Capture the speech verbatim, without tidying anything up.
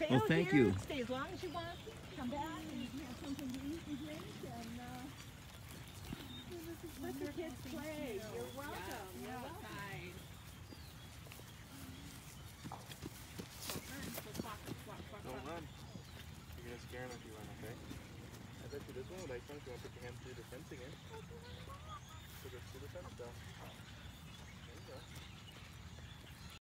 Well, thank you. Stay as long as you want. Come back and have something to eat and drink, and uh, let the kids play. You're welcome. You're welcome. Don't run. You're gonna scare him if you run, okay? I bet you this one will like fun. You want to put